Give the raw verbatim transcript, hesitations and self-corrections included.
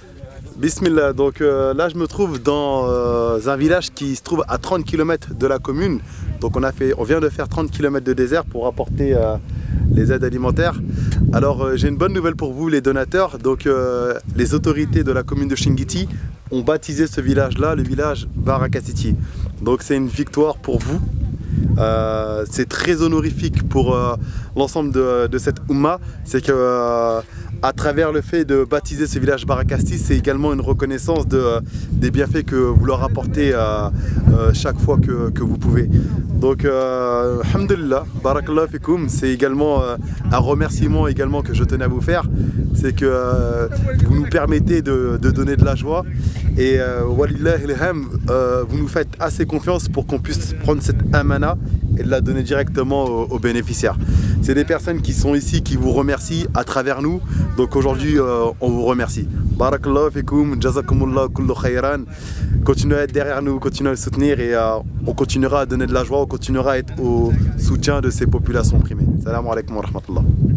Bismillah, donc euh, là je me trouve dans euh, un village qui se trouve à trente kilomètres de la commune. Donc on, a fait, on vient de faire trente kilomètres de désert pour apporter euh, les aides alimentaires. Alors euh, j'ai une bonne nouvelle pour vous les donateurs. Donc euh, les autorités de la commune de Chinguitti ont baptisé ce village là le village Baraka City. Donc c'est une victoire pour vous. Euh, c'est très honorifique pour euh, l'ensemble de, de cette Oumma. C'est que euh, à travers le fait de baptiser ce village Baraka City, c'est également une reconnaissance de, euh, des bienfaits que vous leur apportez euh, euh, chaque fois que, que vous pouvez. Donc euh, alhamdulillah, barakallahu fikoum, c'est également euh, un remerciement également que je tenais à vous faire. C'est que euh, vous nous permettez de, de donner de la joie et euh, walillah ilham, euh, vous nous faites assez confiance pour qu'on puisse prendre cette amana et de la donner directement aux, aux bénéficiaires. C'est des personnes qui sont ici, qui vous remercient à travers nous. Donc aujourd'hui, euh, on vous remercie. Barakallahu fikoum, jazakumullah kullu khayran. Continuez à être derrière nous, continuez à le soutenir et euh, on continuera à donner de la joie, on continuera à être au soutien de ces populations opprimées. Salam alaikum wa rahmatullah.